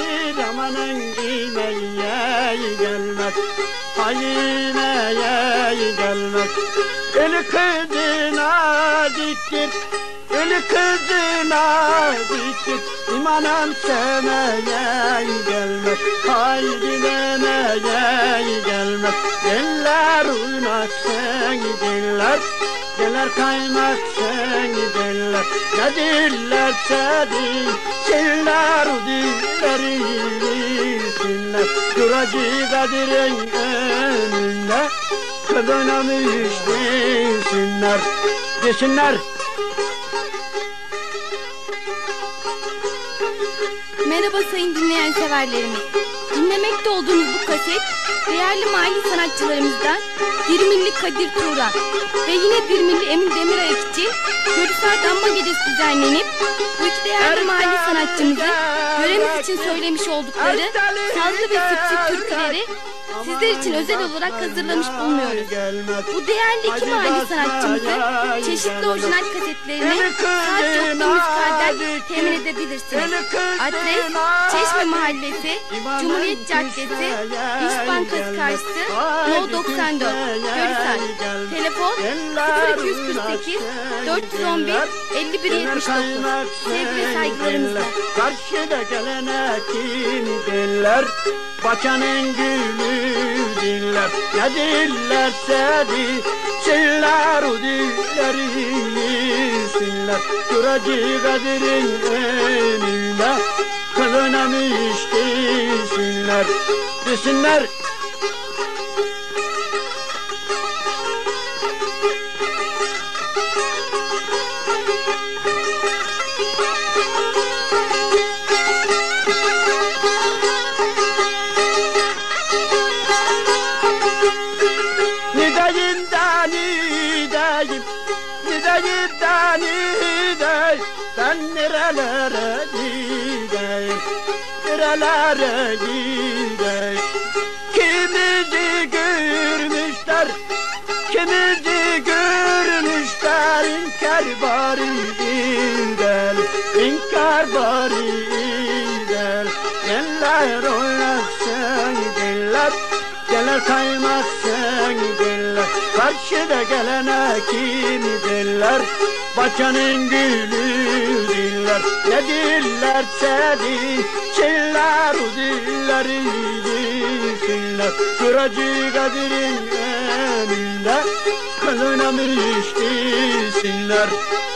gelir amanın iğneye gelmez. Haineye gelmez. Ölü kızına diktir, ölü kızına diktir. İmanım sevmeye gelmez. Haydi demeye gelmez. Eller oynaşsın diller, gelir kaynaksın diller. Ne dillerse dilsinler, o dilleri bilsinler. Duracı Kadir'in önünde kazanamış desinler, desinler. Merhaba sayın dinleyen severlerimiz. Dinlemekte olduğunuz bu kaset değerli mahalli sanatçılarımızdan Dirmilli Kadir Turan ve yine Dirmilli Emin Demiray için Görsel Damma Gecesi düzenlenip bu iki değerli mahalli sanatçımızın yöremiz için söylemiş oldukları sazlı ve sık türküleri sizler için özel olarak hazırlamış bulunuyoruz. Bu değerli iki mahalli sanatçımızın çeşitli orijinal kasetlerini sadece Okta Müzikal'den temin edebilirsiniz. Adres Çeşme Mahallesi, Cumhuriyet Caddesi, İş Bankası karşısı, No 94, Görüsel. Telefon 0248 411 5179. Sevgi ve saygılarımızla. Karşıda gelene kim diller, bakanın gülü diller. Ne dillerse dilsinler, o dilleri bilsinler. Duracı Kadir'in önünde kazanamış desinler, desinler. Ben nerelere gideyim, nerelere gideyim. Kimizi görmüşler, kimizi görmüşler. İnkar bari değil, inkar bari değil. Eller oynasın diller, gelir kaymasın diller. Karşıda gelene kim diller, bakanın gülü diller. Ne dillerse dilsinler, o dilleri bilsinler. Duracı Kadir'in önünde kazanamış desinler.